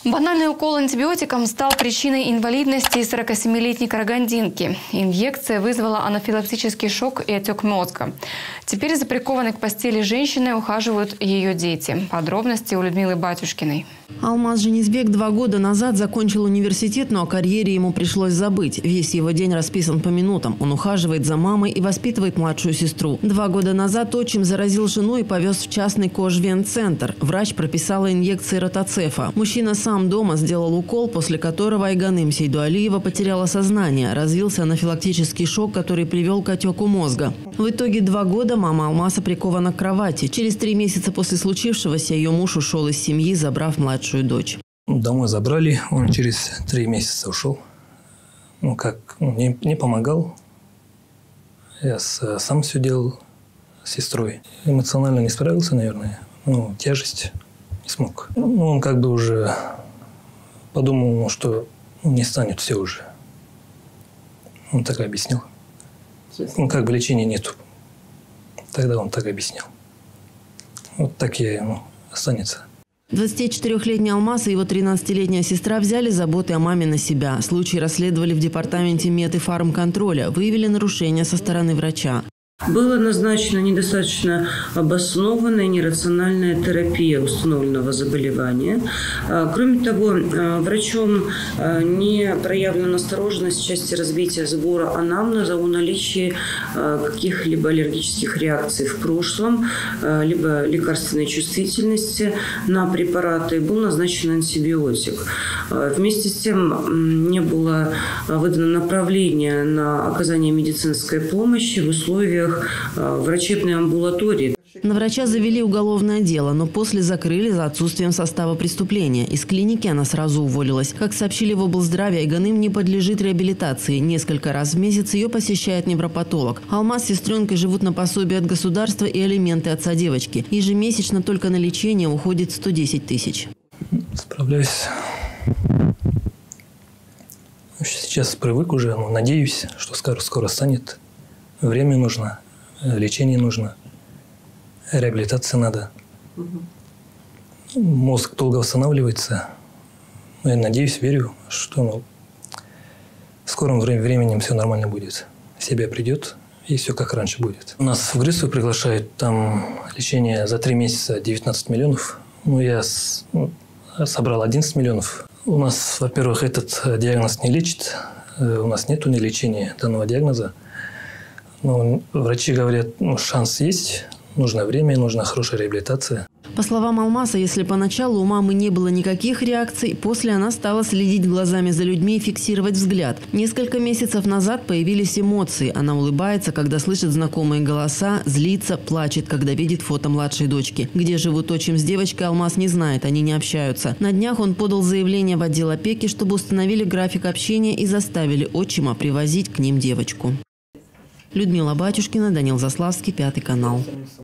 Банальный укол антибиотиком стал причиной инвалидности 47-летней карагандинки. Инъекция вызвала анафилактический шок и отек мозга. Теперь за прикованной к постели женщиной ухаживают ее дети. Подробности у Людмилы Батюшкиной. Алмаз Женизбек 2 года назад закончил университет, но о карьере ему пришлось забыть. Весь его день расписан по минутам. Он ухаживает за мамой и воспитывает младшую сестру. 2 года назад отчим заразил жену и повез в частный кожвенцентр. Врач прописала инъекции ротоцефа. Мужчина сам дома сделал укол, после которого Айганым Сейдуалиева потеряла сознание. Развился анафилактический шок, который привел к отеку мозга. В итоге 2 года мама Алмаза прикована к кровати. Через 3 месяца после случившегося ее муж ушел из семьи, забрав младшую дочь. Домой забрали, он через 3 месяца ушел. Не помогал. Я сам все делал с сестрой. Эмоционально не справился, наверное. Тяжесть не смог. Он уже подумал, что не станет все уже. Он так объяснил. Лечения нету. Тогда он так объяснил. Вот так и останется. 24-летний Алмаз и его 13-летняя сестра взяли заботы о маме на себя. Случай расследовали в департаменте мед- и фармконтроля. Выявили нарушения со стороны врача. Была назначена недостаточно обоснованная нерациональная терапия установленного заболевания. Кроме того, врачом не проявлена настороженность в части развития сбора анамнеза о наличии каких-либо аллергических реакций в прошлом, либо лекарственной чувствительности на препараты. Был назначен антибиотик. Вместе с тем не было выдано направление на оказание медицинской помощи в условиях врачебной амбулатории. На врача завели уголовное дело, но после закрыли за отсутствием состава преступления. Из клиники она сразу уволилась. Как сообщили в облздраве, Айганым не подлежит реабилитации. Несколько раз в месяц ее посещает невропатолог. Алмаз с сестренкой живут на пособие от государства и алименты отца девочки. Ежемесячно только на лечение уходит 110 тысяч. Справляюсь. Сейчас привык уже, надеюсь, что скоро станет. Время нужно, лечение нужно, реабилитация надо. Мозг долго восстанавливается. Я надеюсь, верю, что в скором времени все нормально будет. В себя придет и все как раньше будет. У нас в Грецию приглашают, там лечение за 3 месяца 19 миллионов. Я собрал 11 миллионов. У нас, во-первых, этот диагноз не лечит. У нас нет лечения данного диагноза. Врачи говорят, шанс есть, нужно время, нужна хорошая реабилитация. По словам Алмаза, если поначалу у мамы не было никаких реакций, после она стала следить глазами за людьми и фиксировать взгляд. Несколько месяцев назад появились эмоции. Она улыбается, когда слышит знакомые голоса, злится, плачет, когда видит фото младшей дочки. Где живут отчим с девочкой, Алмаз не знает, они не общаются. На днях он подал заявление в отдел опеки, чтобы установили график общения и заставили отчима привозить к ним девочку. Людмила Батюшкина, Данил Заславский, 5 канал.